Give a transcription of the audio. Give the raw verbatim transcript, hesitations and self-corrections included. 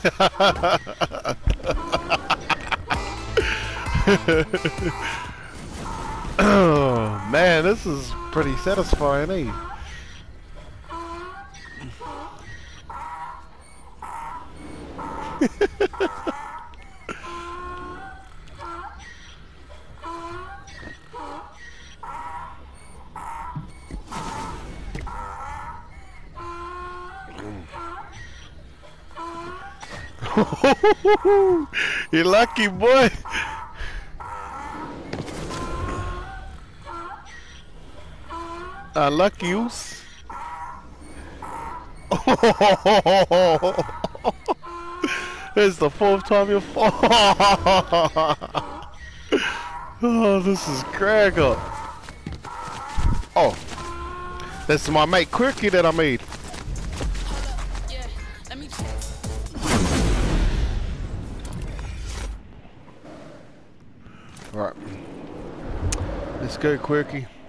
Oh man, this is pretty satisfying, eh? You lucky boy. I lucky you. It's the fourth time you fall. Oh, this is crack up. Oh, this is my mate Quirky that I made. Alright. Let's go, Quirky.